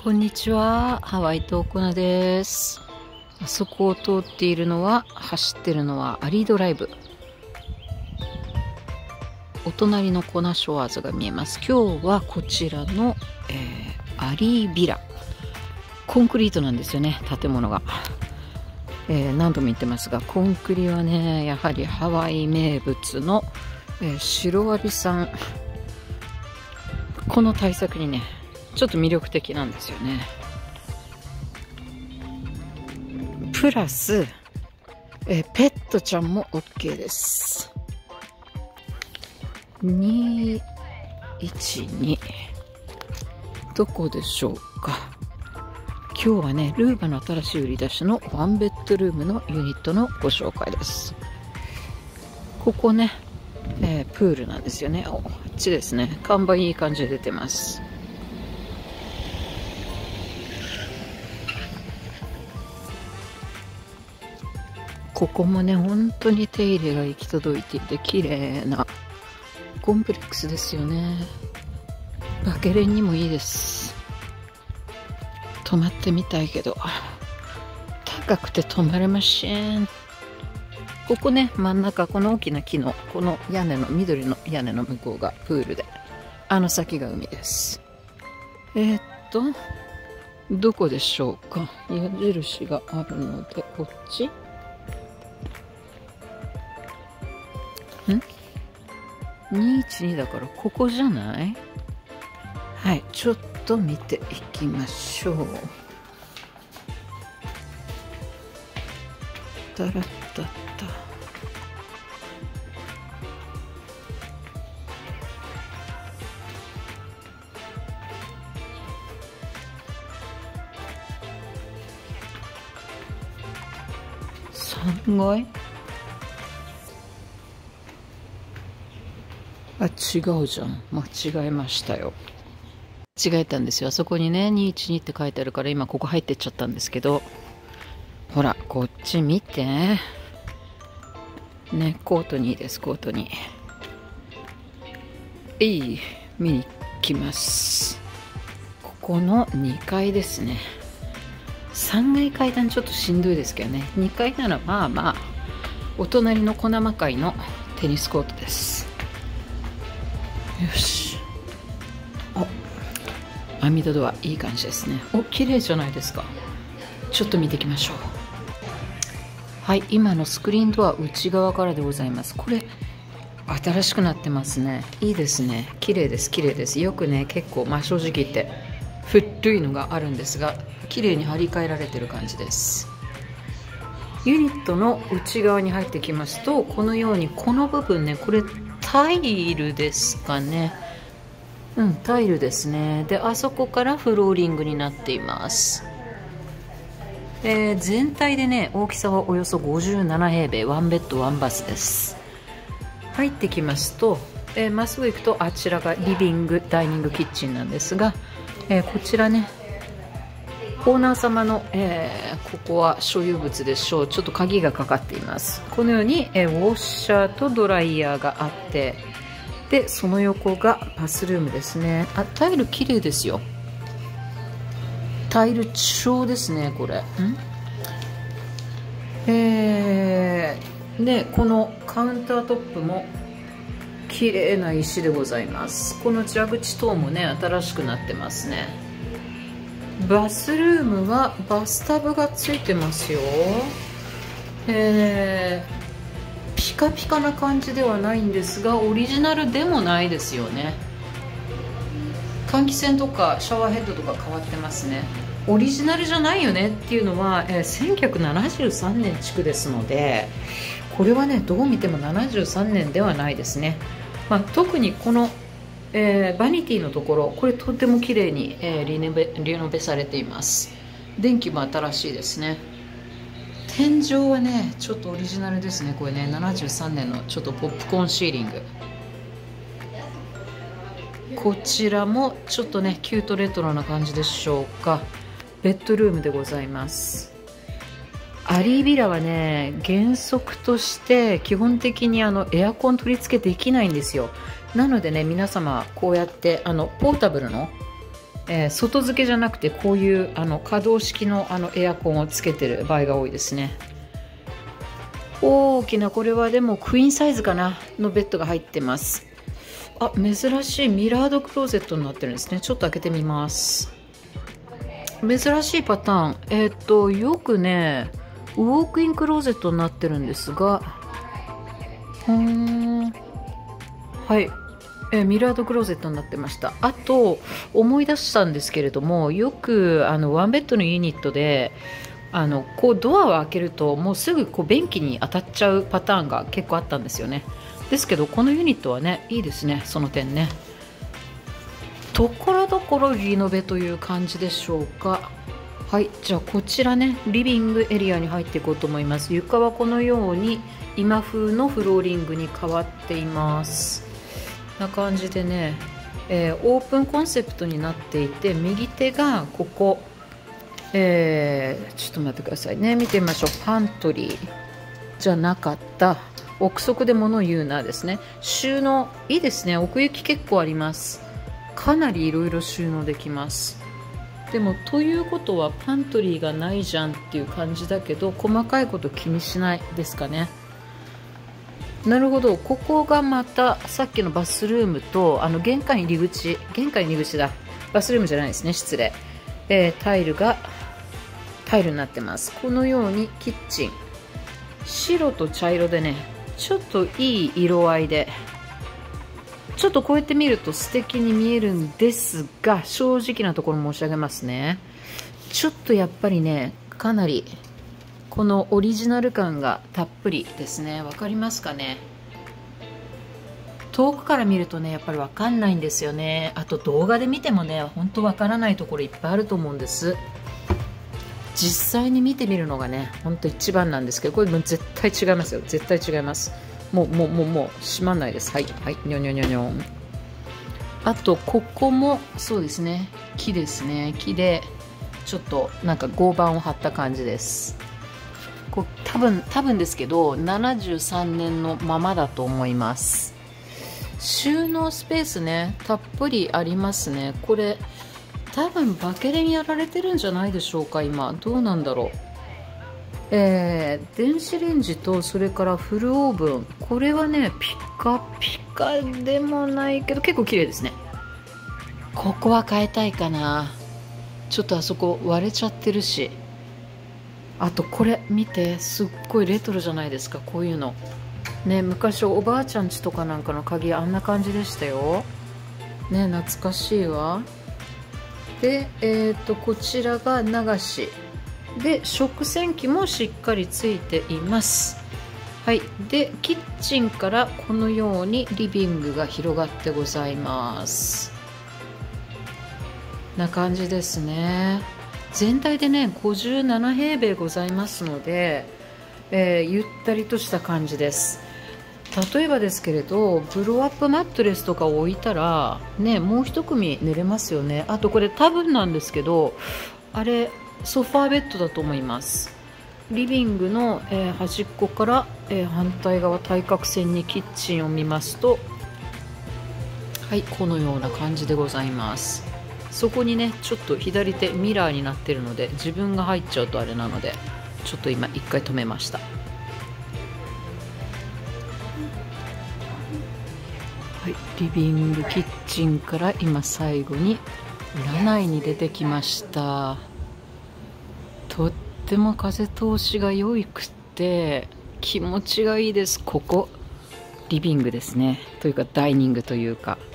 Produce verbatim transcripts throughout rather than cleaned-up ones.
こんにちは、ハワイトーコナです。あそこを通っているのは、走ってるのはアリードライブ。お隣のコナショアーズが見えます。今日はこちらの、えー、アリービラ。コンクリートなんですよね、建物が。えー、何度も言ってますが、コンクリはね、やはりハワイ名物の、えー、シロアリさん。この対策にね、ちょっと魅力的なんですよね。プラス、えー、ペットちゃんも OK です。にいちにどこでしょうか。今日はね、ルーバの新しい売り出しのワンベッドルームのユニットのご紹介です。ここね、えー、プールなんですよね。お、あっちですね。看板いい感じで出てます。ここもね、本当に手入れが行き届いていて綺麗なコンプレックスですよね。バケレンにもいいです。泊まってみたいけど高くて泊まれません。ここね、真ん中、この大きな木のこの屋根の緑の屋根の向こうがプールで、あの先が海です。えー、っとどこでしょうか。矢印があるのでこっちんにいちにだからここじゃない？はい、ちょっと見ていきましょう。タラッタッタ。さんがい？あ、違うじゃん。間違えましたよ。間違えたんですよ。あそこにね、にいちにって書いてあるから今ここ入ってっちゃったんですけど、ほら、こっち見て。ね、コートにです、コートに。えい、見に来ます。ここのにかいですね。さんがい階段ちょっとしんどいですけどね。にかいならまあまあ、お隣の小生会のテニスコートです。よし。お、網戸ドアいい感じですね。お、綺麗じゃないですか。ちょっと見ていきましょう。はい、今のスクリーンドア内側からでございます。これ新しくなってますね。いいですね。綺麗です、綺麗です。よくね、結構まあ正直言って古いのがあるんですが、綺麗に張り替えられてる感じです。ユニットの内側に入ってきますと、このようにこの部分ね、これタイルですかね。うん、タイルですね。で、あそこからフローリングになっています。えー、全体でね、大きさはおよそごじゅうななへいべい、ワンベッドワンバスです。入ってきますと、えー、まっすぐ行くとあちらがリビングダイニングキッチンなんですが、えー、こちらね、オーナー様の、えー、ここは所有物でしょう。ちょっと鍵がかかっています。このように、えー、ウォッシャーとドライヤーがあって、でその横がバスルームですね。あ、タイル綺麗ですよ。タイル調ですね、これ。んえー、でこのカウンタートップも綺麗な石でございます。この蛇口等もね、新しくなってますね。バスルームはバスタブがついてますよ。えーピカピカな感じではないんですが、オリジナルでもないですよね。換気扇とかシャワーヘッドとか変わってますね。オリジナルじゃないよねっていうのは、えー、せんきゅうひゃくななじゅうさんねん築ですので、これはね、どう見てもななじゅうさんねんではないですね。まあ、特にこの、えー、バニティのところ、これとっても綺麗に、えー、リノベ、リノベされています。電気も新しいですね。天井はね、ちょっとオリジナルですね。これね、ななじゅうさんねんのちょっとポップコーンシーリング。こちらもちょっとね、キュートレトロな感じでしょうか。ベッドルームでございます。アリービラはね、原則として基本的にあのエアコン取り付けできないんですよ。なのでね、皆様こうやってあのポータブルのえー、外付けじゃなくてこういうあの可動式のあのエアコンをつけてる場合が多いですね。大きな、これはでもクイーンサイズかなのベッドが入ってます。あ、珍しいミラードクローゼットになってるんですね。ちょっと開けてみます。珍しいパターン。えっとよくねウォークインクローゼットになってるんですが、うーん、はい、えー、ミラードクローゼットになってました。あと思い出したんですけれども、よくあのワンベッドのユニットであのこうドアを開けるともうすぐこう便器に当たっちゃうパターンが結構あったんですよね。ですけどこのユニットはねいいですね、その点ね。ところどころリノベという感じでしょうか。はい、じゃあこちらねリビングエリアに入っていこうと思います。床はこのように今風のフローリングに変わっています。こんな感じでね、えー、オープンコンセプトになっていて、右手がここ、えー、ちょっと待ってくださいね、見てみましょう。パントリーじゃなかった、憶測で物言うなですね。収納いいですね、奥行き結構あります。かなりいろいろ収納できます。でもということはパントリーがないじゃんっていう感じだけど、細かいこと気にしないですかね。なるほど、ここがまたさっきのバスルームとあの玄関入り口、玄関入り口だ、バスルームじゃないですね、失礼、えー、タイルがタイルになってます。このようにキッチン白と茶色でね、ちょっといい色合いで、ちょっとこうやって見ると素敵に見えるんですが、正直なところ申し上げますね、ちょっとやっぱりねかなりこのオリジナル感がたっぷりですね。わかりますかね。遠くから見るとねやっぱりわかんないんですよね。あと動画で見てもね本当わからないところいっぱいあると思うんです。実際に見てみるのがね本当一番なんですけど、これもう絶対違いますよ、絶対違います。もうもうもうもう閉まんないです。はいはいにょにょにょにょん。あとここもそうですね、木ですね。木でちょっとなんか合板を張った感じです。こう多分多分ですけどななじゅうさんねんのままだと思います。収納スペースねたっぷりありますね。これ多分バケレにやられてるんじゃないでしょうか。今どうなんだろう。えー、電子レンジとそれからフルオーブン、これはねピカピカでもないけど結構綺麗ですね。ここは変えたいかな。ちょっとあそこ割れちゃってるし、あとこれ見て、すっごいレトロじゃないですか、こういうのね。昔おばあちゃん家とかなんかの鍵あんな感じでしたよね、懐かしいわ。でえー、とこちらが流しで、食洗機もしっかりついています。はい、でキッチンからこのようにリビングが広がってございます。な感じですね。全体でねごじゅうなな平米ございますので、えー、ゆったりとした感じです。例えばですけれどブローアップマットレスとかを置いたらねもう一組寝れますよね。あとこれ多分なんですけどあれソファーベッドだと思います。リビングの、えー、端っこから、えー、反対側対角線にキッチンを見ますと、はいこのような感じでございます。そこにねちょっと左手ミラーになってるので自分が入っちゃうとあれなのでちょっと今一回止めました。はい、リビングキッチンから今最後に占いに出てきました。とっても風通しが良くて気持ちがいいです。ここリビングですね、というかダイニングというか、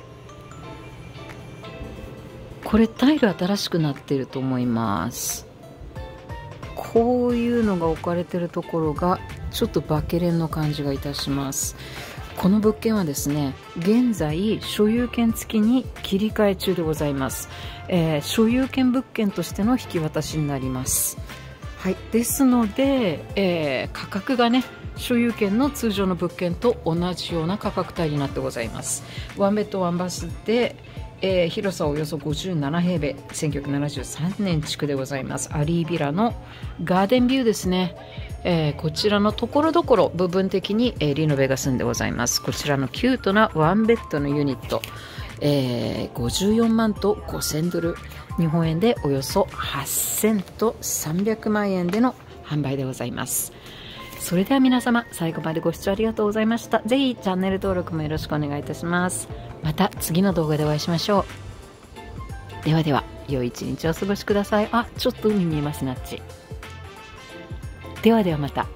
これタイル新しくなっていると思います。こういうのが置かれてるところがちょっとバケレンの感じがいたします。この物件はですね現在所有権付きに切り替え中でございます。えー、所有権物件としての引き渡しになります。はい、ですので、えー、価格がね所有権の通常の物件と同じような価格帯になってございます。ワンベッドワンバスで、えー、広さおよそごじゅうなな平米、せんきゅうひゃくななじゅうさんねん築でございます。アリービラのガーデンビューですね。えー、こちらのところどころ部分的に、えー、リノベが済んでございます。こちらのキュートなワンベッドのユニット、 えー、ごじゅうよんまんとごせんドル、日本円でおよそはっせんとさんびゃくまんえんでの販売でございます。それでは皆様、最後までご視聴ありがとうございました。ぜひチャンネル登録もよろしくお願いいたします。また次の動画でお会いしましょう。ではでは、良い一日をお過ごしください。あ、ちょっと海見えますね、あっち。ではではまた。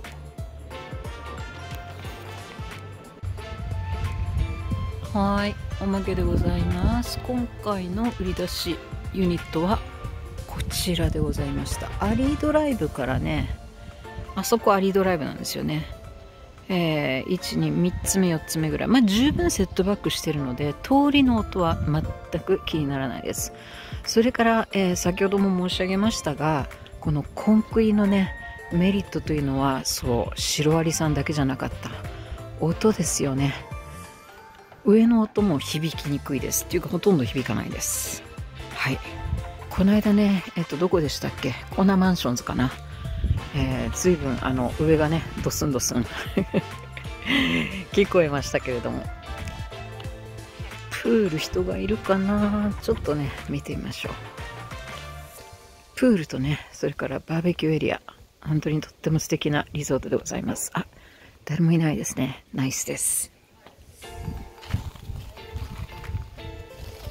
はい、おまけでございます。今回の売り出しユニットはこちらでございました。アリードライブからね、あそこアリードライブなんですよね。えー、いち、に、みっつめよっつめぐらい、まあ十分セットバックしてるので通りの音は全く気にならないです。それから、えー、先ほども申し上げましたが、このコンクリのねメリットというのは、そうシロアリさんだけじゃなかった音ですよね。上の音も響きにくいですっていうか、ほとんど響かないです。はい、この間ね、えっとどこでしたっけ、コーナーマンションズかな、えー、随分あの上がねドスンドスン聞こえましたけれども、プール人がいるかな、ちょっとね見てみましょう。プールとね、それからバーベキューエリア、本当にとっても素敵なリゾートでございます。あ、誰もいないですね。ナイスです。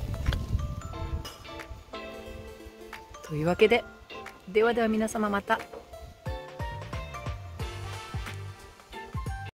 というわけで、ではでは皆様また。